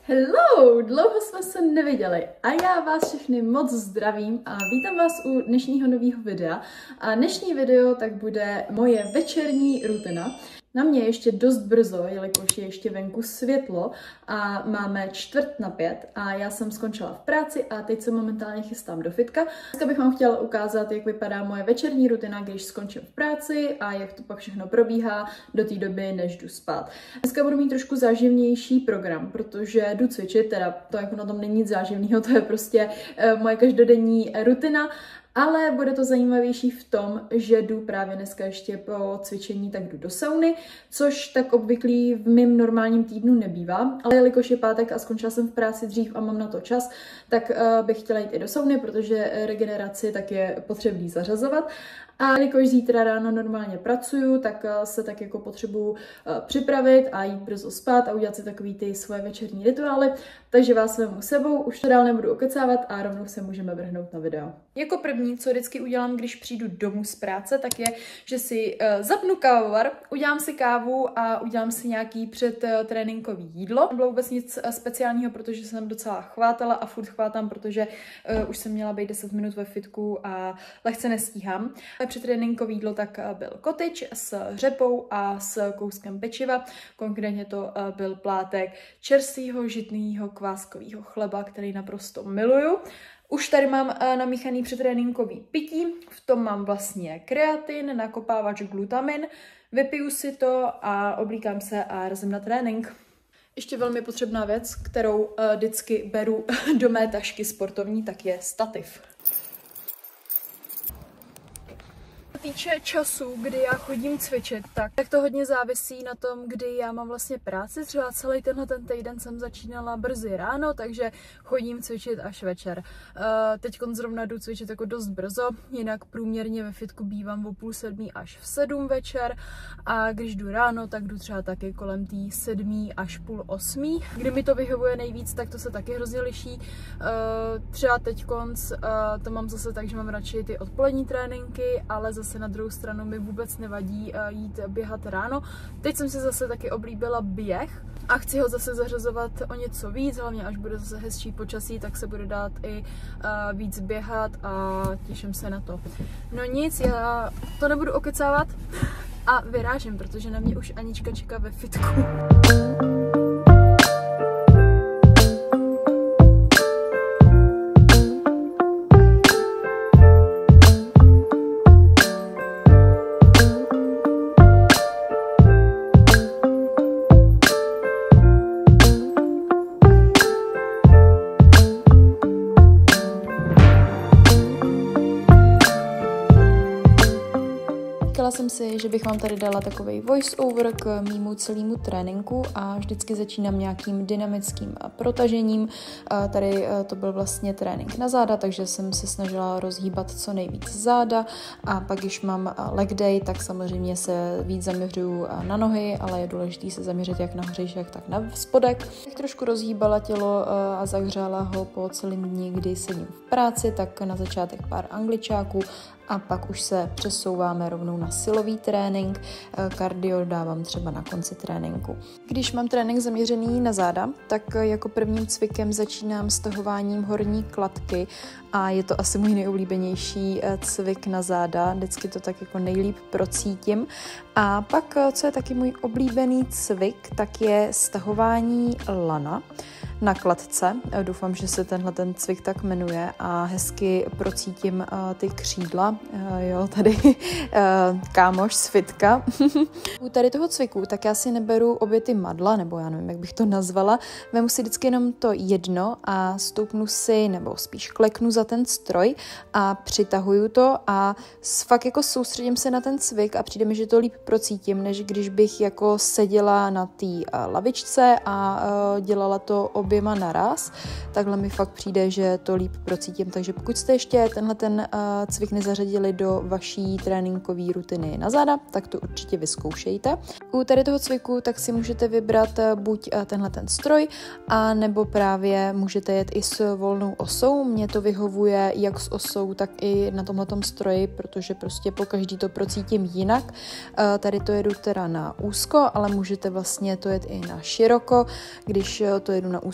Hello! Dlouho jsme se neviděli a já vás všechny moc zdravím a vítám vás u dnešního nového videa. A dnešní video tak bude moje večerní rutina. Na mě ještě dost brzo, jelikož je ještě venku světlo a máme 4:45 a já jsem skončila v práci a teď se momentálně chystám do fitka. Dneska bych vám chtěla ukázat, jak vypadá moje večerní rutina, když skončím v práci a jak to pak všechno probíhá do té doby, než jdu spát. Dneska budu mít trošku záživnější program, protože jdu cvičit, teda to jako na tom není nic záživného, to je prostě moje každodenní rutina. Ale bude to zajímavější v tom, že jdu právě dneska ještě po cvičení, tak jdu do sauny, což tak obvyklý v mém normálním týdnu nebývá. Ale jelikož je pátek a skončila jsem v práci dřív a mám na to čas, tak bych chtěla jít i do sauny, protože regeneraci tak je potřebný zařazovat. A jelikož zítra ráno normálně pracuju, tak se tak jako potřebuju připravit a jít brzo spát a udělat si takový ty svoje večerní rituály. Takže vás vemu sebou, už to dál nebudu okecávat a rovnou se můžeme vrhnout na video. Jako první, co vždycky udělám, když přijdu domů z práce, tak je, že si zapnu kávovar, udělám si kávu a udělám si nějaký předtréninkový jídlo. Nebylo vůbec nic speciálního, protože jsem docela chvátala a furt chvátám, protože už jsem měla být 10 minut ve fitku a lehce nestíhám. Předtréninkový jídlo tak byl kotyč s řepou a s kouskem pečiva. Konkrétně to byl plátek čerstvého žitného kváskového chleba, který naprosto miluju. Už tady mám namíchaný předtréninkový pití, v tom mám vlastně kreatin, nakopávač glutamin, vypiju si to a oblíkám se a razím na trénink. Ještě velmi potřebná věc, kterou vždycky beru do mé tašky sportovní, tak je stativ. Co se týče času, kdy já chodím cvičit, tak to hodně závisí na tom, kdy já mám vlastně práci. Třeba celý tenhle týden jsem začínala brzy ráno, takže chodím cvičit až večer. Teď zrovna jdu cvičit jako dost brzo, jinak průměrně ve fitku bývám o 6:30 až v 7 večer a když jdu ráno, tak jdu třeba taky kolem té 7 až 7:30. Kdy mi to vyhovuje nejvíc, tak to se taky hrozně liší. Třeba teď to mám zase tak, že mám radši ty odpolední tréninky, ale zase na druhou stranu mi vůbec nevadí jít běhat ráno. Teď jsem si zase taky oblíbila běh a chci ho zase zařazovat o něco víc, hlavně až bude zase hezčí počasí, tak se bude dát i víc běhat a těším se na to. No nic, já to nebudu okecávat a vyrážím, protože na mě už Anička čeká ve fitku. Jsem si, že bych vám tady dala takový voice over k mému celému tréninku a vždycky začínám nějakým dynamickým protažením. Tady to byl vlastně trénink na záda, takže jsem se snažila rozhýbat co nejvíc záda a pak, když mám leg day, tak samozřejmě se víc zaměřuju na nohy, ale je důležité se zaměřit jak na hřišek, tak na spodek. Bych trošku rozhýbala tělo a zahřála ho po celém dni, kdy sedím v práci, tak na začátek pár angličáků a pak už se přesouváme rovnou na silový trénink. Kardio dávám třeba na konci tréninku. Když mám trénink zaměřený na záda, tak jako prvním cvikem začínám stahováním horní kladky a je to asi můj nejoblíbenější cvik na záda. Vždycky to tak jako nejlíp procítím. A pak, co je taky můj oblíbený cvik, tak je stahování lana na kladce. Doufám, že se ten cvik tak jmenuje a hezky procítím ty křídla. Jo, tady kámoš z fitka. U tady toho cviku, tak já si neberu obě ty madla, nebo já nevím, jak bych to nazvala. Vemu si vždycky jenom to jedno a stoupnu si, nebo spíš kleknu za ten stroj a přitahuju to a fakt jako soustředím se na ten cvik a přijde mi, že to líp procítím, než když bych jako seděla na té lavičce a dělala to oběma naraz. Takhle mi fakt přijde, že to líp procítím. Takže pokud jste ještě tenhle cvik nezařadili do vaší tréninkové rutiny na záda, tak to určitě vyzkoušejte. U tady toho cviku tak si můžete vybrat buď tenhle stroj, a nebo právě můžete jet i s volnou osou. Mně to vyhovuje jak s osou, tak i na tomhletom stroji, protože prostě po každý to procítím jinak. Tady to jedu teda na úzko, ale můžete vlastně to jet i na široko. Když to jedu na úzko,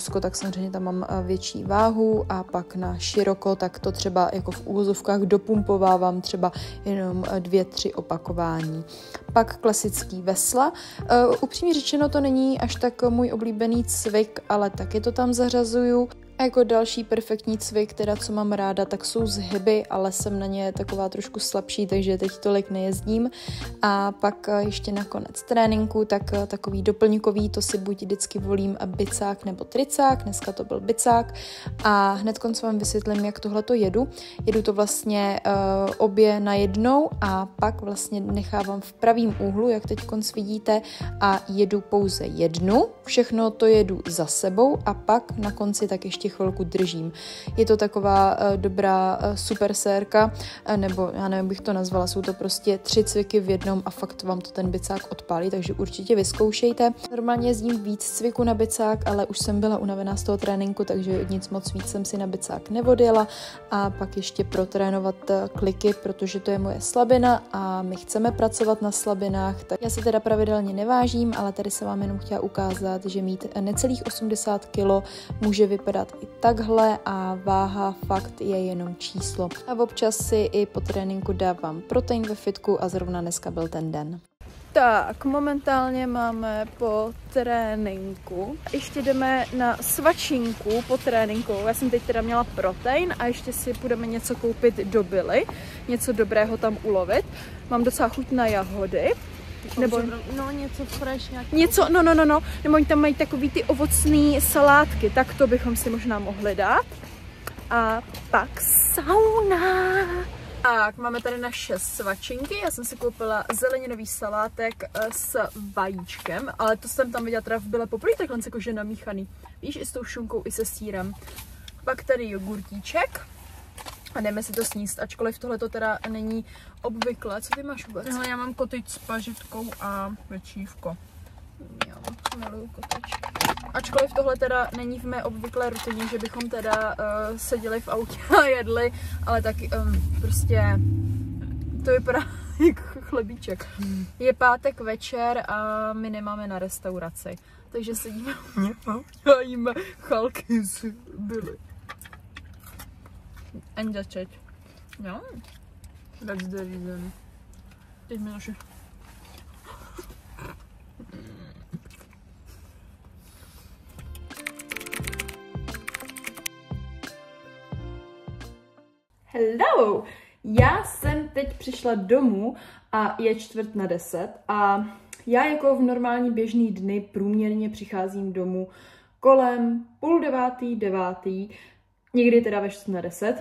úzko, tak samozřejmě tam mám větší váhu a pak na široko, tak to třeba jako v úvozovkách dopumpovávám třeba jenom 2-3 opakování. Pak klasický vesla. Upřímně řečeno to není až tak můj oblíbený cvik, ale taky to tam zařazuju. A jako další perfektní cvik, teda co mám ráda, tak jsou zhyby, ale jsem na ně taková trošku slabší, takže teď tolik nejezdím. A pak ještě nakonec tréninku, tak takový doplňkový, to si buď vždycky volím bicák nebo tricák, dneska to byl bicák. A hned konc vám vysvětlím, jak tohleto jedu. Jedu to vlastně obě najednou a pak vlastně nechávám v pravém úhlu, jak teď konc vidíte, a jedu pouze jednu. Všechno to jedu za sebou a pak na konci tak ještě chvilku držím. Je to taková dobrá super sérka, nebo já nevím, bych to nazvala, jsou to prostě 3 cviky v jednom a fakt vám to ten bicák odpálí, takže určitě vyzkoušejte. Normálně jezdím víc cviku na bicák, ale už jsem byla unavená z toho tréninku, takže nic moc víc jsem si na bicák nevodila a pak ještě protrénovat kliky, protože to je moje slabina a my chceme pracovat na slabinách. Tak já se teda pravidelně nevážím, ale tady se vám jenom chtěla ukázat, že mít necelých 80 kg může vypadat i takhle a váha fakt je jenom číslo. A občas si i po tréninku dávám protein ve fitku a zrovna dneska byl ten den. Tak, momentálně máme po tréninku. Ještě jdeme na svačinku po tréninku. Já jsem teď teda měla protein a ještě si půjdeme něco koupit do Billy. Něco dobrého tam ulovit. Mám docela chuť na jahody. Nebo něco fresh nějaký. Něco, nebo oni tam mají takový ty ovocné salátky, tak to bychom si možná mohli dát. A pak sauna. Tak, máme tady naše svačinky. Já jsem si koupila zeleninový salátek s vajíčkem, ale to jsem tam viděla teda v Byle poprvé takhle jakože namíchaný. Víš, i s tou šunkou, i se sýrem. Pak tady jogurtíček. A jdeme si to sníst, ačkoliv tohle to teda není obvyklé. Co ty máš vůbec? Já mám kotyč s pažitkou a večívko. Já miluju kotyč. Ačkoliv tohle teda není v mé obvyklé rutině, že bychom teda seděli v autě a jedli, ale tak prostě to vypadá jako chlebíček. Je pátek večer a my nemáme na restauraci, takže sedíme a jíme chalky z Billy. And that's it. No, that's the reason. Teď mi naše. Hello! Já jsem teď přišla domů a je 9:45 a já jako v normální běžný dny průměrně přicházím domů kolem 8:30, 9, někdy teda ve 9:45,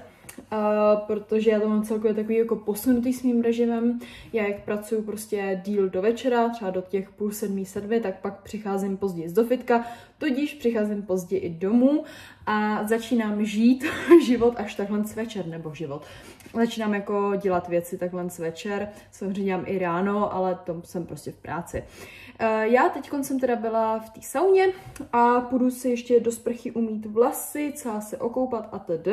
protože já to mám celkově takový jako posunutý s mým režimem. Já jak pracuju prostě díl do večera, třeba do těch 6:30, 7, tak pak přicházím později do fitka, tudíž přicházím později i domů a začínám žít život až takhle večer, nebo život. Začínám jako dělat věci takhle večer, samozřejmě dělám i ráno, ale to jsem prostě v práci. Já teď jsem teda byla v té sauně a půjdu si ještě do sprchy umýt vlasy, celá se okoupat a td.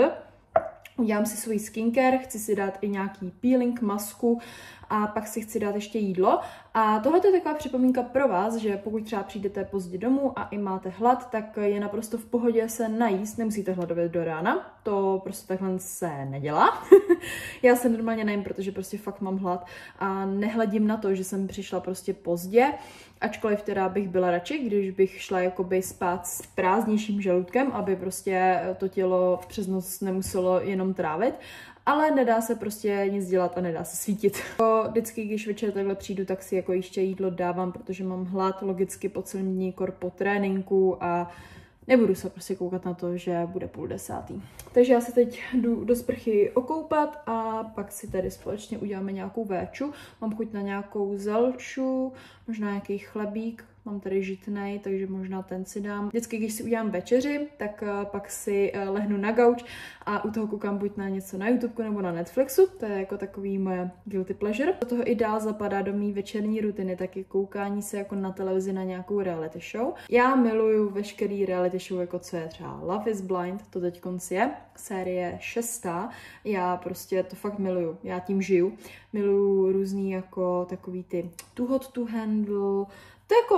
Udělám si svůj skincare, chci si dát i nějaký peeling, masku a pak si chci dát ještě jídlo. A tohle je taková připomínka pro vás, že pokud třeba přijdete pozdě domů a i máte hlad, tak je naprosto v pohodě se najíst, nemusíte hladovat do rána, to prostě takhle se nedělá. Já se normálně najím, protože prostě fakt mám hlad a nehledím na to, že jsem přišla prostě pozdě, ačkoliv teda bych byla radši, když bych šla jakoby spát s prázdnějším žaludkem, aby prostě to tělo přes noc nemuselo jenom trávit. Ale nedá se prostě nic dělat a nedá se svítit. Vždycky, když večer takhle přijdu, tak si jako ještě jídlo dávám, protože mám hlad logicky po celém dní, po tréninku a nebudu se prostě koukat na to, že bude 9:30. Takže já se teď jdu do sprchy okoupat a pak si tady společně uděláme nějakou véču. Mám chuť na nějakou zelšu, možná nějaký chlebík. Mám tady žitnej, takže možná ten si dám. Vždycky, když si udělám večeři, tak pak si lehnu na gauč a u toho koukám buď na něco na YouTube nebo na Netflixu. To je jako takový moje guilty pleasure. Do toho i dál zapadá do mý večerní rutiny, taky koukání se jako na televizi na nějakou reality show. Já miluju veškerý reality show, jako co je třeba Love is Blind, to teď konci je, série 6. Já prostě to fakt miluju, já tím žiju. Miluju různý jako takový ty Too Hot to Handle. To jako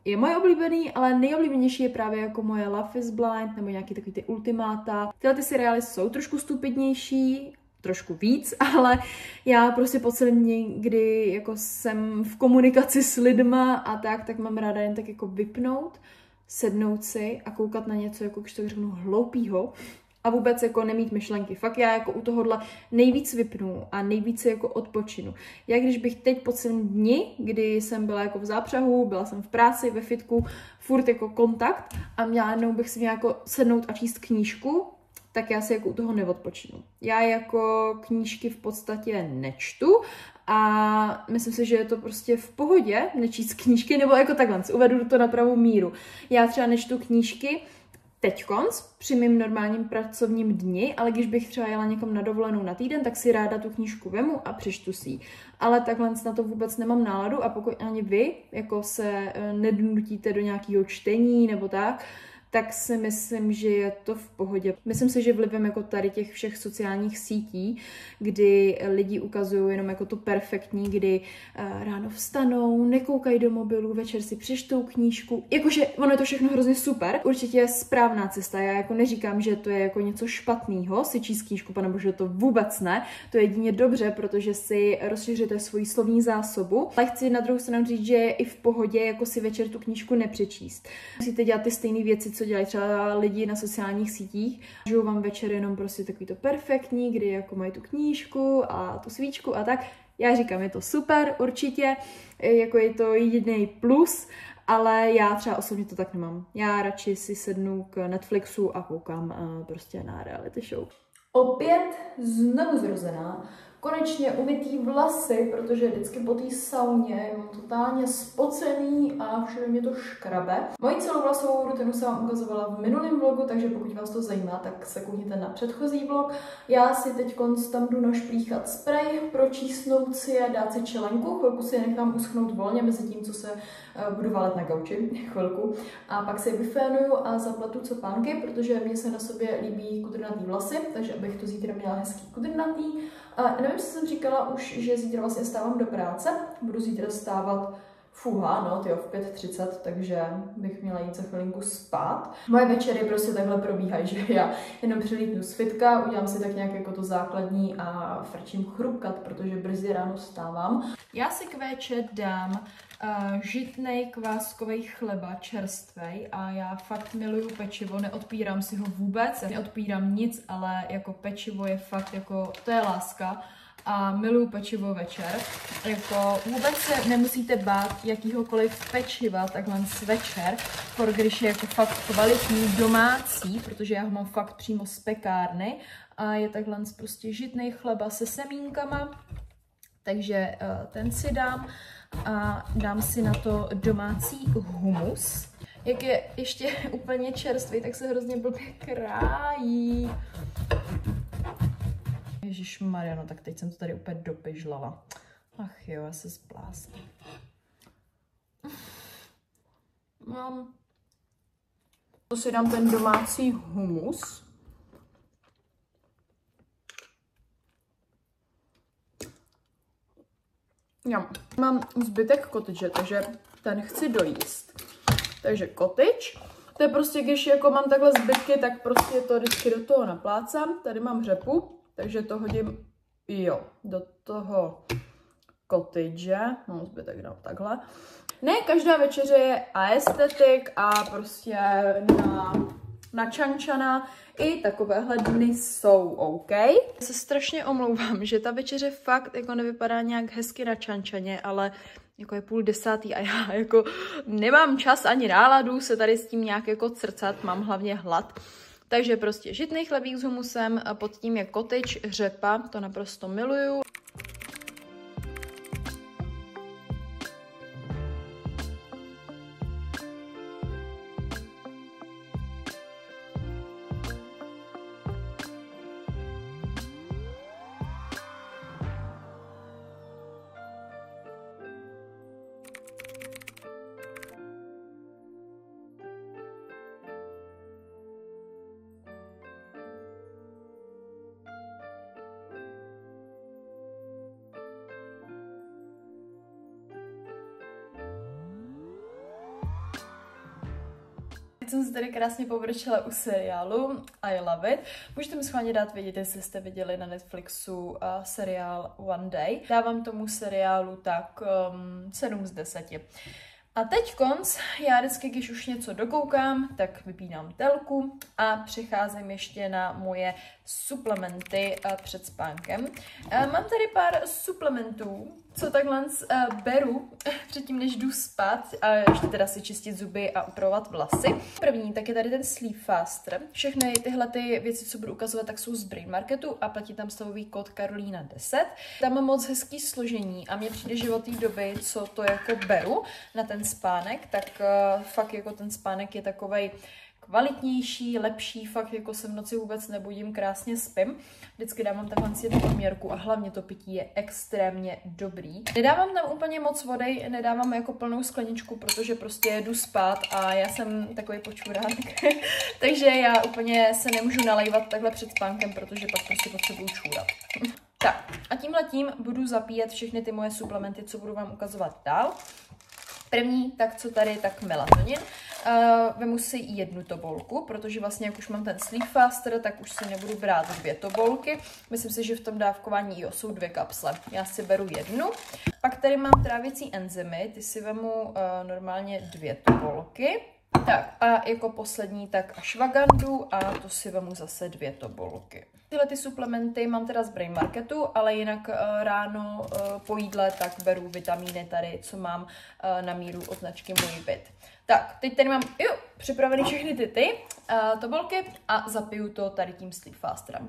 je moje oblíbený, ale nejoblíbenější je právě jako moje Love is Blind nebo nějaký takový ty ultimáta. Tyhle ty seriály jsou trošku stupidnější, trošku víc, ale já prostě po celém dní, kdy jako jsem v komunikaci s lidma a tak mám ráda jen tak jako vypnout, sednout si a koukat na něco, jako když to řeknu, hloupýho a vůbec jako nemít myšlenky. Fakt já jako u tohohle nejvíc vypnu a nejvíc jako odpočinu. Já když bych teď po celém dni, kdy jsem byla jako v zápřahu, byla jsem v práci, ve fitku, furt jako kontakt a měla jednou bych si měla jako sednout a číst knížku, tak já si jako u toho neodpočinu. Já jako knížky v podstatě nečtu a myslím si, že je to prostě v pohodě nečíst knížky, nebo jako takhle, uvedu to na pravou míru. Já třeba nečtu knížky teďkonc, při mým normálním pracovním dni, ale když bych třeba jela někam na dovolenou na týden, tak si ráda tu knížku vemu a přečtu si ji. Ale takhle na to vůbec nemám náladu a pokud ani vy jako se nedonutíte do nějakého čtení nebo tak si myslím, že je to v pohodě. Myslím si, že vlivem jako tady těch všech sociálních sítí, kdy lidi ukazují jenom jako to perfektní, kdy ráno vstanou, nekoukají do mobilu, večer si přečtou knížku. Jakože ono je to všechno hrozně super. Určitě je správná cesta. Já jako neříkám, že to je jako něco špatného, si číst knížku, panebože to vůbec ne. To je jedině dobře, protože si rozšiřujete svoji slovní zásobu. Ale chci na druhou stranu říct, že je i v pohodě jako si večer tu knížku nepřečíst. Musíte dělat ty stejné věci, co dělají třeba lidi na sociálních sítích. Žijou vám večer jenom prostě takový to perfektní, kdy jako mají tu knížku a tu svíčku a tak. Já říkám, je to super, určitě, jako je to jediný plus, ale já třeba osobně to tak nemám. Já radši si sednu k Netflixu a koukám prostě na reality show. Opět znovu zrozená. Konečně umytý vlasy, protože vždycky po té sauně mám totálně spocený a všude mě to škrabe. Moji celovlasovou rutinu jsem vám ukazovala v minulém vlogu, takže pokud vás to zajímá, tak se koukněte na předchozí vlog. Já si teď tam jdu našplíchat sprej, pročísnout si je, dát si čelenku, chvilku si je nechám uschnout volně mezi tím, co se budu válet na gauči, chvilku. A pak si je vyfénuju a zapletu copánky, protože mně se na sobě líbí kudrnatý vlasy, takže abych to zítra měla hezký kudrnatý. Nevím, jestli jsem říkala už, že zítra vlastně stávám do práce. Budu zítra stávat v 5:30, takže bych měla jít za chvilinku spát. Moje večery prostě takhle probíhají, že já jenom přilítnu z fitka, udělám si tak nějak jako to základní a frčím chrupkat, protože brzy ráno stávám. Já si k večer dám žitnej kváskový chleba, čerstvej, a já fakt miluju pečivo, neodpírám si ho vůbec, neodpírám nic, ale jako pečivo je fakt jako, to je láska. A miluju pečivo večer. Jako vůbec se nemusíte bát jakýhokoliv pečiva takhle večer, když je jako fakt kvalitní domácí, protože já ho mám fakt přímo z pekárny a je takhle prostě žitnej chleba se semínkama, takže ten si dám a dám si na to domácí humus. Jak je ještě úplně čerstvý, tak se hrozně blbě krájí. Ježišmarja, no tak teď jsem to tady úplně dopižlala. Ach jo, já se zblázním. To si dám ten domácí humus. Já mám zbytek kotyče, takže ten chci dojíst. Takže kotyč. To je prostě, když jako mám takhle zbytky, tak prostě to vždycky do toho naplácám. Tady mám řepu. Takže to hodím, do toho kotydže, no zbytek dám takhle. Ne, každá večeře je aesthetic a prostě na čančana. I takovéhle dny jsou OK. Já se strašně omlouvám, že ta večeře fakt jako nevypadá nějak hezky na čančaně, ale jako je 9:30 a já jako nemám čas ani náladu se tady s tím nějak jako crcat, mám hlavně hlad. Takže prostě žitný chlebík s humusem, a pod tím je kotyč, řepa, to naprosto miluju. Teď jsem se tady krásně povrčila u seriálu I Love It. Můžete mi schválně dát vědět, jestli jste viděli na Netflixu seriál One Day. Dávám tomu seriálu tak 7 z 10. A teď konc, já vždycky, když už něco dokoukám, tak vypínám telku a přecházím ještě na moje suplementy před spánkem. Mám tady pár suplementů, co takhle beru předtím, než jdu spát a ještě teda si čistit zuby a upravovat vlasy. První, tak je tady ten Sleep Faster. Všechny tyhle ty věci, co budu ukazovat, tak jsou z Brain Marketu a platí tam stavový kód Karolína 10. Tam mám moc hezký složení a mně přijde, že od té doby, co to jako beru na ten spánek, tak fakt jako ten spánek je takovej kvalitnější, lepší, fakt jako se v noci vůbec nebudím, krásně spím. Vždycky dávám takhle jednu poměrku a hlavně to pití je extrémně dobrý. Nedávám tam úplně moc vody, nedávám jako plnou skleničku, protože prostě jdu spát a já jsem takový počuránek. Takže já úplně se nemůžu nalejvat takhle před spánkem, protože pak prostě potřebuju čůrat. Tak a tímhletím budu zapíjet všechny ty moje suplementy, co budu vám ukazovat dál. První, tak co tady, tak melatonin. Vemu si jednu tobolku, protože vlastně jak už mám ten Sleep Faster, tak už si nebudu brát 2 tobolky. Myslím si, že v tom dávkování IO jsou 2 kapsle. Já si beru jednu. Pak tady mám trávicí enzymy, ty si vemu normálně 2 tobolky. Tak a jako poslední tak ashwagandu a to si vemu zase 2 tobolky. Tyhle ty suplementy mám teda z Brain Marketu, ale jinak ráno po jídle tak beru vitamíny tady, co mám na míru od značky Můj byt. Tak, teď tady mám připravený všechny ty tobolky a zapiju to tady tím Sleep Fasterem.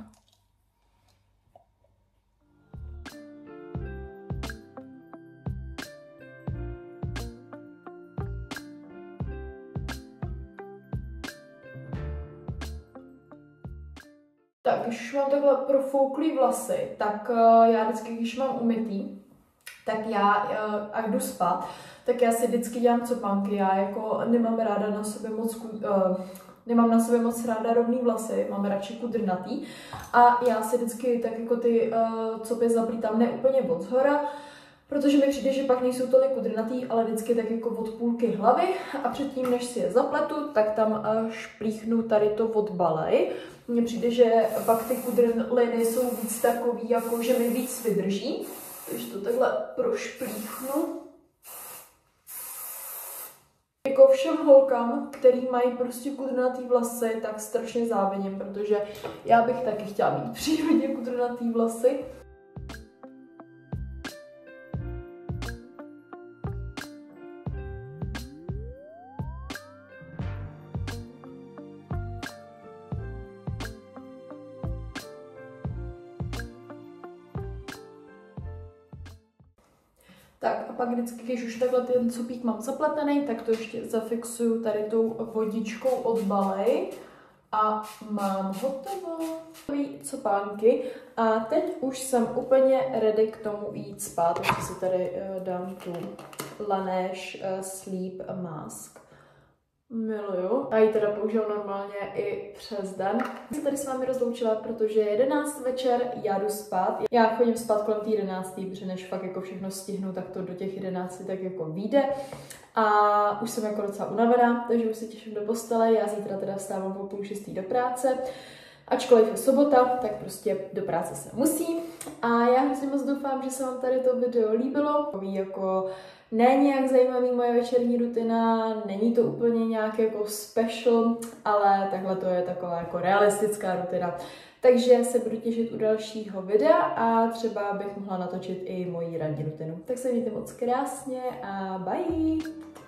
Tak, když už mám takhle profouklý vlasy, tak já vždycky, když mám umytý, tak já, a jdu spát, tak já si vždycky dělám copánky. Já jako nemám ráda na sobě nemám na sobě moc ráda rovný vlasy, mám radši kudrnatý. A já si vždycky tak jako ty copy zaplítám ne úplně od zhora, protože mi přijde, že pak nejsou tolik kudrnatý, ale vždycky tak jako od půlky hlavy. A předtím, než si je zapletu, tak tam šplíchnu tady to od balej. Mně přijde, že pak ty kudrliny jsou víc takový, jako že mi víc vydrží. Takže to takhle prošplíchnu. Jako všem holkám, který mají prostě kudrnatý vlasy, tak strašně závidím, protože já bych taky chtěla mít přírodně kudrnatý vlasy. Tak a pak vždycky, když už takhle ten copík mám zapletený, tak to ještě zafixuju tady tou vodičkou od balej a mám hotovo. Copánky a teď už jsem úplně ready k tomu jít spát, takže si tady dám tu Laneige Sleep Mask. Miluju. A ji teda použiju normálně i přes den. Jsem tady s vámi rozloučila, protože je 11 večer, já jdu spát. Já chodím spát kolem té 11, protože než fakt jako všechno stihnu, tak to do těch 11 tak jako vyjde. A už jsem jako docela unavená, takže už se těším do postele. Já zítra teda vstávám o 5:30 do práce. Ačkoliv je sobota, tak prostě do práce se musí. A já hrozně moc doufám, že se vám tady to video líbilo. Jako ne nějak zajímavý moje večerní rutina, není to úplně nějak jako special, ale takhle to je taková jako realistická rutina. Takže se budu těšit u dalšího videa a třeba bych mohla natočit i moji ranní rutinu. Tak se mějte moc krásně a bye!